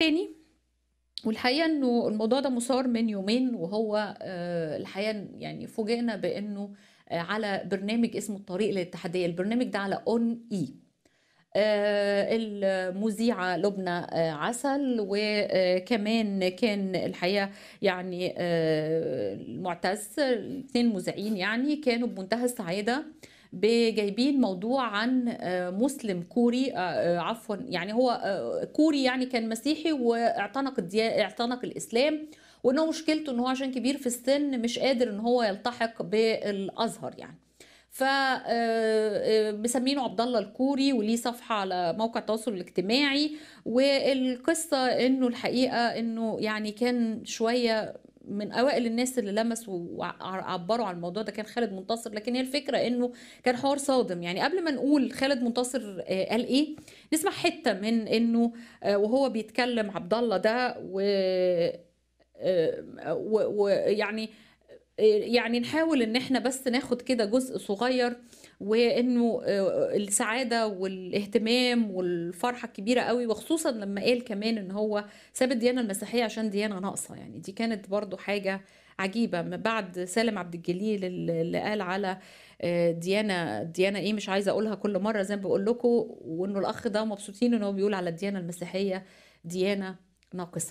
تاني، والحقيقة إنه الموضوع ده مُثار من يومين، وهو الحقيقة يعني فوجئنا بإنه على برنامج اسمه الطريق للاتحادية، البرنامج ده على On E. المذيعة لبنى عسل، وكمان كان الحقيقة يعني المُعتز، ال2 مذيعين يعني كانوا بمنتهى السعادة جايبين موضوع عن مسلم كوري، عفوًا يعني هو كوري، يعني كان مسيحي واعتنق اعتنق الإسلام، وإن هو مشكلته إن هو عشان كبير في السن مش قادر إن هو يلتحق بالأزهر يعني. ف مسمينه عبد الله الكوري، وليه صفحة على موقع التواصل الاجتماعي، والقصة إنه الحقيقة إنه يعني كان شوية من أوائل الناس اللي لمسوا عبّروا عن الموضوع ده كان خالد منتصر، لكن هي الفكرة إنه كان حوار صادم. يعني قبل ما نقول خالد منتصر قال إيه، نسمع حتّة من إنه وهو بيتكلم عبد الله ده ويعني يعني نحاول إن إحنا بس ناخد كده جزء صغير، وإنه السعادة والاهتمام والفرحة الكبيرة أوي، وخصوصًا لمّا قال كمان إن هو ساب الديانة المسيحية عشان ديانة ناقصة. يعني دي كانت برضه حاجة عجيبة، من بعد سالم عبد الجليل اللي قال على ديانة إيه مش عايزة أقولها كل مرّة زي ما باقول لكم، وإنه الأخ ده مبسوطين إن هو بيقول على الديانة المسيحية ديانة ناقصة.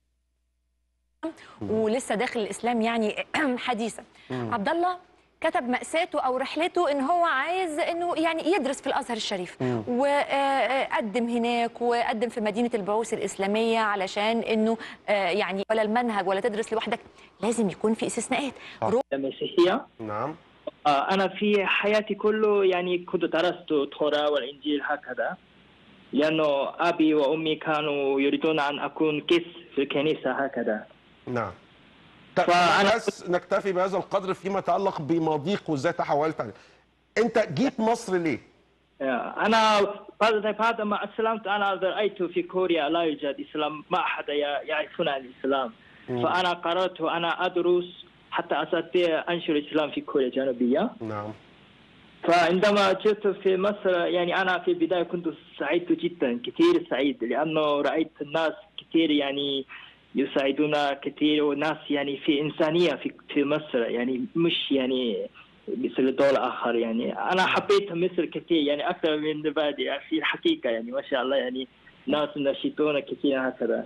إمم. ولسه داخل الإسلام يعني حديثًا. إمم. عبد الله كتب مأساته أو رحلته إن هو عايز إنه يعني يدرس في الأزهر الشريف، إمم. وقدّم هناك وقدّم في مدينة البعوث الإسلامية علشان إنه يعني ولا المنهج ولا تدرس لوحدك، لازم يكون في استثناءات. صح. مسيحية. نعم. أنا في حياتي كله يعني كنت درست التوراة والإنجيل هكذا، لأنه أبي وأمي كانوا يريدون أن أكون قس في الكنيسة هكذا. نعم. طب فأنا بس نكتفي بهذا القدر فيما يتعلق بماضيك وازاي تحولت عليه. انت جيت مصر ليه؟ أنا بعد ما أسلمت أنا رأيت في كوريا لا يوجد إسلام، ما أحد يعرفون عن الإسلام. فأنا قررت أنا أدرس حتى أستطيع أنشر الإسلام في كوريا الجنوبية. نعم. فعندما جئت في مصر يعني أنا في البداية كنت سعيد جدا، كثير سعيد، لأنه رأيت الناس كثير يعني يساعدون كثير، وناس يعني في إنسانية في مصر، يعني مش يعني مثل دولة آخر. يعني أنا حبيت مصر كثير، يعني أكثر من بلدي يعني في الحقيقة، يعني ما شاء الله يعني ناس نشيطون كثير هكذا.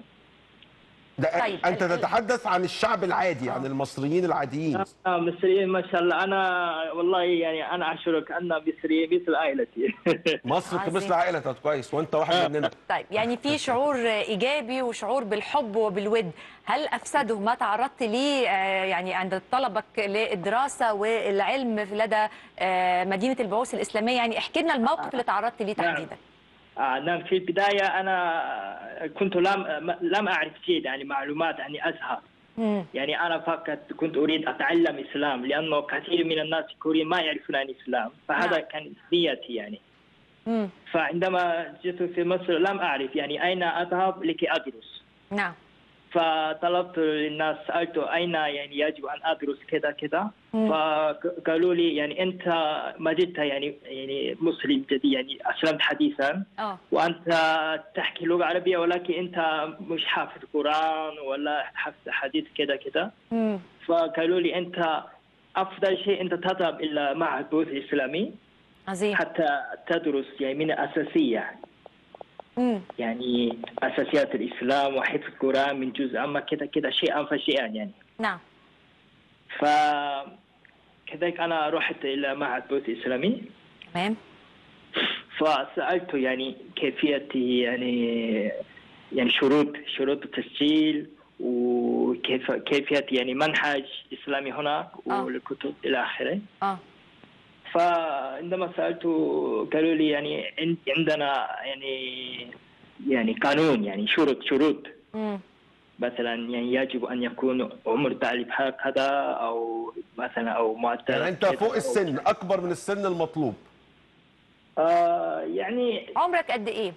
طيب انت تتحدث عن الشعب العادي، عن المصريين العاديين. مصريين ما شاء الله. أنا والله يعني أنا أشعرك أن مصري مثل عائلتي. مصر عظيم. مثل عائلتك، كويس، وانت واحد مننا. طيب يعني في شعور إيجابي وشعور بالحب وبالوِد، هل أفسده ما تعرضت ليه يعني عند طلبك للدراسة والعلم لدى مدينة البعوث الإسلامية؟ يعني احكِ لنا الموقف اللي تعرضت ليه تحديدًا. نعم، في البداية أنا كنت لم أعرف شيء يعني معلومات عن الأزهر. يعني أنا فقط كنت أريد أتعلم الإسلام، لأنه كثير من الناس في كوريا ما يعرفون عن الإسلام، فهذا نعم. كان نيتي يعني. إمم. فعندما جئت في مصر لم أعرف يعني أين أذهب لكي أدرس. نعم. فطلبت الناس، سألت أين يعني يجب أن أدرس كذا كذا. فقالوا لي يعني أنت ما زلت يعني مسلم جديد، يعني أسلمت حديثا، وأنت تحكي لغة عربية، ولكن أنت مش حافظ قرآن ولا حافظ حديث كذا كذا. فقالوا لي أنت أفضل شيء أنت تذهب إلى معهد بوذي الإسلامي عظيم. حتى تدرس يعني من الأساسية، يعني أساسيات الإسلام وحفظ القرآن من جزء، أما كذا كذا شيئا فشيئا يعني. نعم. فكذلك أنا رحت إلى معهد بوذي الإسلامي. تمام. فسألت يعني كيفية يعني شروط التسجيل، وكيفية يعني منهج إسلامي هناك والكتب إلى آخره. فعندما سألت قالوا لي يعني عندنا يعني قانون، يعني شروط. مثلا يعني يجب أن يكون عمر تعليم هكذا، أو مثلا أو معدل. يعني انت فوق السن، اكبر من السن المطلوب. يعني عمرك قد إيه؟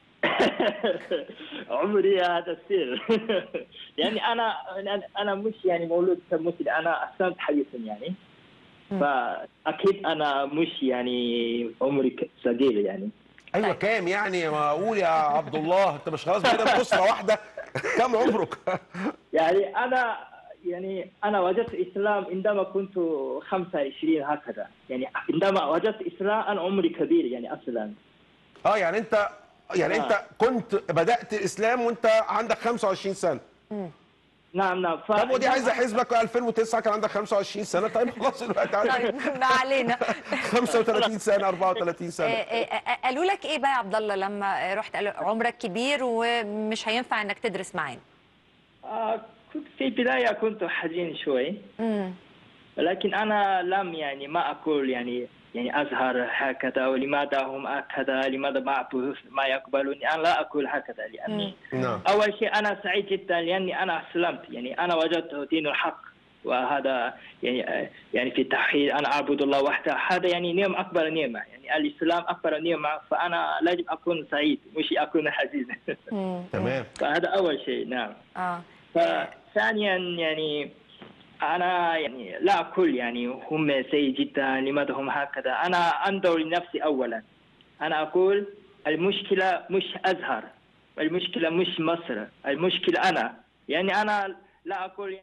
عمري هذا السر. يعني أنا مش يعني مولود مسلم، أنا أسلمت حديثا يعني. فأكيد أنا مش يعني عمري صغير يعني. ايوه. كام يعني؟ ما اقول يا عبد الله، انت مش خلاص بقينا بأسرة واحدة؟ كم عمرك؟ يعني أنا وجدت الإسلام عندما كنت 25 هكذا، يعني عندما وجدت الإسلام أنا عمري كبير يعني أصلا. يعني انت كنت بدأت الاسلام وانت عندك 25 سنة. نعم. طب ودي عايزه حسبك 2009 كان عندك 25 سنة، طيب خلاص الوقت طيب ما علينا. 35 سنة 34 سنة. قالوا لك ايه بقى يا عبد الله لما رحت؟ قالوا عمرك كبير ومش هينفع انك تدرس معانا؟ كنت في البداية كنت حزين شوي، ولكن أنا لم يعني ما أقول يعني أزهر هكذا ولماذا هم هكذا، لماذا ما يقبلوني. أنا لا أقول هكذا لأني أول شيء أنا سعيد جدا لأني أنا أسلمت، يعني أنا وجدت دين الحق، وهذا يعني في التوحيد أنا أعبد الله وحده، هذا يعني نعمة أكبر نعمة، يعني الإسلام أكبر نعمة، فأنا لازم أكون سعيد مش أكون حزين. تمام. فهذا أول شيء. نعم. ثانيا يعني أنا يعني لا أقول يعني هم سيء جدا لماذا هم هكذا، أنا أنظر لنفسي أولا. أنا أقول المشكلة مش أزهر، المشكلة مش مصر، المشكلة أنا، يعني أنا لا أقول.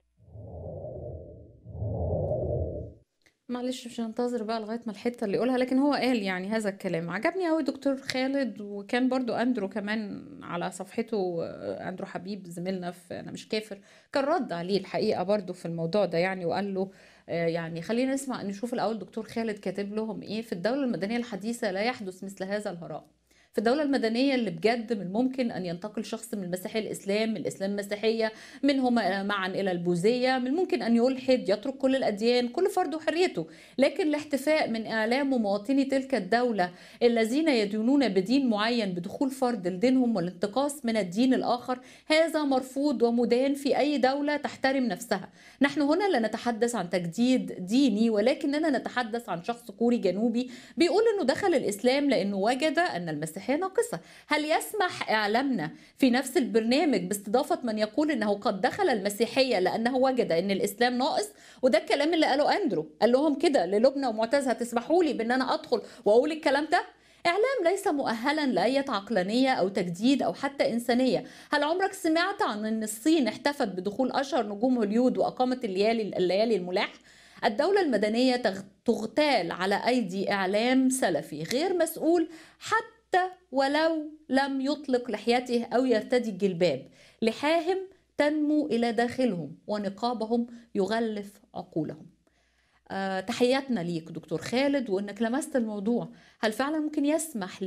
معلش مش هننتظر بقى لغاية ما الحتة اللي يقولها، لكن هو قال يعني هذا الكلام عجبني قوي دكتور خالد. وكان برضو أندرو كمان على صفحته، أندرو حبيب زميلنا في أنا مش كافر، كان رد عليه الحقيقة برضو في الموضوع ده يعني، وقال له يعني خلينا نشوف الأول دكتور خالد كاتب لهم إيه. في الدولة المدنية الحديثة لا يحدث مثل هذا الهراء. في الدولة المدنية اللي بجد من الممكن أن ينتقل شخص من المسيحية للإسلام، من الإسلام المسيحية، منهما معا إلى البوذية، من الممكن أن يلحد، يترك كل الأديان، كل فرد وحريته. لكن الاحتفاء من إعلام مواطني تلك الدولة الذين يدينون بدين معين بدخول فرد لدينهم والانتقاص من الدين الآخر، هذا مرفوض ومدان في أي دولة تحترم نفسها. نحن هنا لا نتحدث عن تجديد ديني، ولكننا نتحدث عن شخص كوري جنوبي بيقول أنه دخل الإسلام لأنه وجد أن المسيحية ناقصة. هل يسمح إعلامنا في نفس البرنامج باستضافة من يقول أنه قد دخل المسيحية لأنه وجد أن الإسلام ناقص؟ وده الكلام اللي قاله أندرو، قال لهم كده للبنى ومعتز هتسمحوا لي بأن أنا أدخل وأقول الكلام ده؟ إعلام ليس مؤهلا لأي عقلانية أو تجديد أو حتى إنسانية. هل عمرك سمعت عن أن الصين احتفت بدخول أشهر نجوم هوليود وأقامت الليالي الملاح؟ الدولة المدنية تغتال على أيدي إعلام سلفي غير مسؤول حتى ولو لم يطلق لحيته أو يرتدي الجلباب. لحاهم تنمو إلى داخلهم ونقابهم يغلف عقولهم. تحياتنا ليك دكتور خالد، وانك لمست الموضوع. هل فعلا ممكن يسمح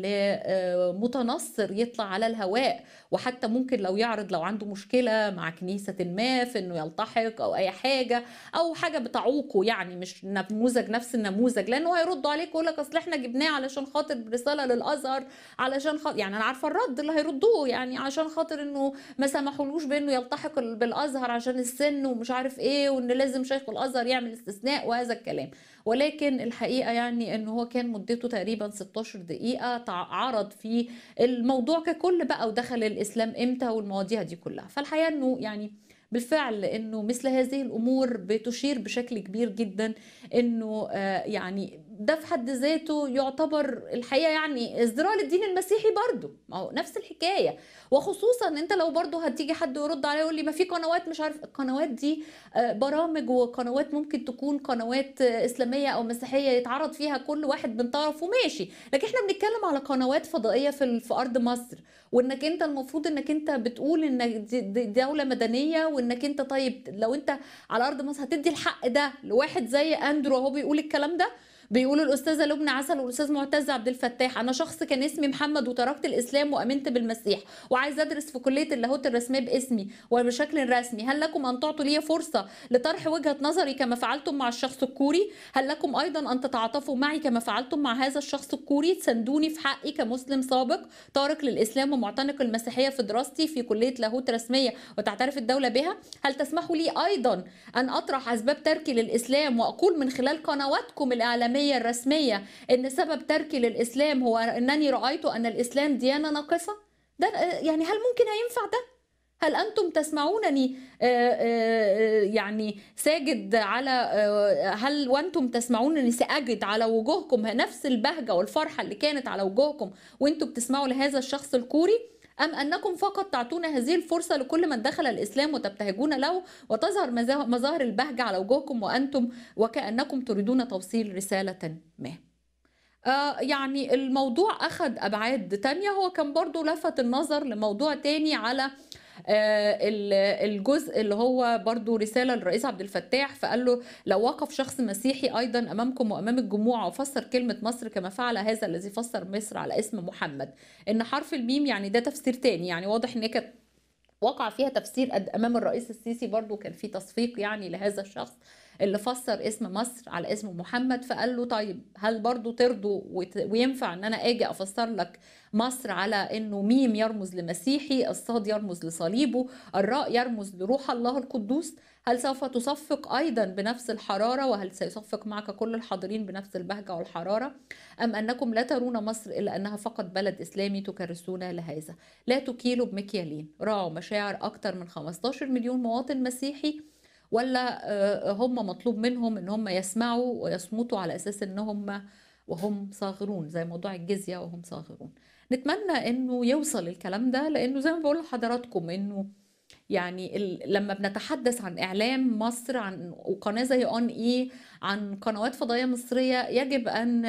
لمتنصر يطلع على الهواء، وحتى ممكن لو عنده مشكلة مع كنيسة ما في انه يلتحق او اي حاجة او حاجة بتعوقه، يعني مش نموذج نفس النموذج، لانه هيردوا عليك ويقول لك اصل احنا جبناه علشان خاطر رسالة للازهر، علشان خاطر يعني انا عارفة الرد اللي هيردوه، يعني عشان خاطر انه ما سمحولوش بانه يلتحق بالازهر عشان السن ومش عارف ايه، وان لازم شيخ الازهر يعمل استثناء وهذا الكلام. ولكن الحقيقة يعني انه هو كان مدته تقريبا 16 دقيقة عرض في الموضوع ككل بقى، ودخل الإسلام امتى والمواضيع دي كلها. فالحقيقة انه يعني بالفعل انه مثل هذه الامور بتشير بشكل كبير جدا انه يعني ده في حد ذاته يعتبر الحقيقه يعني ازدراء للدين المسيحي برضه، ما هو نفس الحكايه. وخصوصا انت لو برضه هتيجي حد يرد عليه يقول لي ما في قنوات مش عارف، القنوات دي برامج وقنوات ممكن تكون قنوات اسلاميه او مسيحيه يتعرض فيها كل واحد من طرفه ماشي، لكن احنا بنتكلم على قنوات فضائيه في ارض مصر، وانك انت المفروض انك انت بتقول ان دي دوله مدنيه، وانك انت طيب لو انت على ارض مصر هتدي الحق ده لواحد زي اندرو اهو بيقول الكلام ده. بيقولوا الأستاذة لبنى عسل والأستاذ معتز عبد الفتاح، أنا شخص كان اسمي محمد وتركت الإسلام وأمنت بالمسيح وعايز أدرس في كلية اللاهوت الرسمية باسمي وبشكل رسمي، هل لكم أن تعطوا لي فرصة لطرح وجهة نظري كما فعلتم مع الشخص الكوري؟ هل لكم أيضا أن تتعاطفوا معي كما فعلتم مع هذا الشخص الكوري؟ تساندوني في حقي كمسلم سابق تارك للإسلام ومعتنق المسيحية في دراستي في كلية لاهوت رسمية وتعترف الدولة بها؟ هل تسمحوا لي أيضا أن أطرح أسباب تركي للإسلام وأقول من خلال قنواتكم الإعلامية الرسمية ان سبب تركي للإسلام هو انني رأيت ان الإسلام ديانة ناقصة؟ ده يعني هل ممكن هينفع ده؟ هل أنتم تسمعونني يعني ساجد على هل وأنتم تسمعونني سأجد على وجوهكم نفس البهجة والفرحة اللي كانت على وجوهكم وأنتم بتسمعوا لهذا الشخص الكوري؟ أم أنكم فقط تعطون هذه الفرصة لكل من دخل الإسلام وتبتهجون له وتظهر مظاهر البهجة على وجوهكم وأنتم وكأنكم تريدون توصيل رسالة ما. يعني الموضوع أخذ أبعاد تانية. هو كان برضو لفت النظر لموضوع تاني على الجزء اللي هو برضو رسالة للرئيس عبد الفتاح، فقال له لو وقف شخص مسيحي أيضا أمامكم وأمام الجموع وفسر كلمة مصر كما فعل هذا الذي فسر مصر على اسم محمد، إن حرف الميم يعني ده تفسير تاني، يعني واضح إن كانت وقع فيها تفسير أمام الرئيس السيسي، برضو كان في تصفيق يعني لهذا الشخص اللي فسر اسم مصر على اسم محمد. فقال له طيب هل برضو ترضوا وينفع ان انا اجي افسر لك مصر على انه ميم يرمز لمسيحي، الصاد يرمز لصليبه، الراء يرمز لروح الله القدوس؟ هل سوف تصفق ايضا بنفس الحرارة، وهل سيصفق معك كل الحاضرين بنفس البهجة والحرارة؟ ام انكم لا ترون مصر الا انها فقط بلد اسلامي تكرسون لهذا؟ لا تكيلوا بمكيالين، راعوا مشاعر اكثر من 15 مليون مواطن مسيحي، ولا هم مطلوب منهم ان هم يسمعوا ويصمتوا على اساس ان هم وهم صاغرون، زي موضوع الجزية وهم صاغرون. نتمنى انه يوصل الكلام ده، لانه زي ما بقول لحضراتكم انه يعني لما بنتحدث عن اعلام مصر، عن وقناه زي اون اي، عن قنوات فضائيه مصريه، يجب ان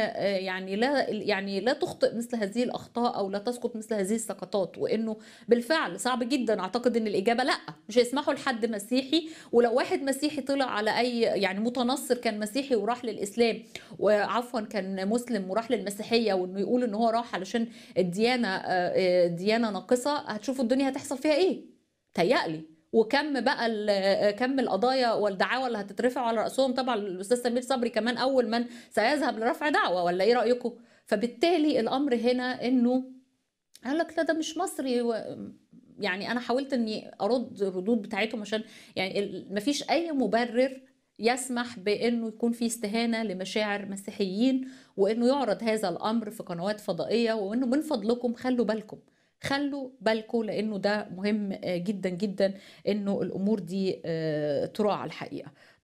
يعني لا تخطئ مثل هذه الاخطاء او لا تسقط مثل هذه السقطات. وانه بالفعل صعب جدا، اعتقد ان الاجابه لا، مش هيسمحوا لحد مسيحي، ولو واحد مسيحي طلع على اي يعني متنصر كان مسيحي وراح للاسلام، وعفوا كان مسلم وراح للمسيحيه، وانه يقول ان هو راح علشان الديانه ديانه ناقصه، هتشوفوا الدنيا هتحصل فيها ايه. تهيألي وكم بقى كم القضايا والدعاوى اللي هتترفع على رأسهم. طبعا الأستاذ سمير صبري كمان أول من سيذهب لرفع دعوة، ولا إيه رأيكم؟ فبالتالي الأمر هنا إنه قال لك لا ده مش مصري يعني أنا حاولت إني أرد الردود بتاعتهم عشان يعني مفيش أي مبرر يسمح بأنه يكون في استهانة لمشاعر مسيحيين، وأنه يعرض هذا الأمر في قنوات فضائية، وأنه من فضلكم خلوا بالكم لأنه ده مهم جدا جدا أنه الأمور دي تراعى الحقيقة.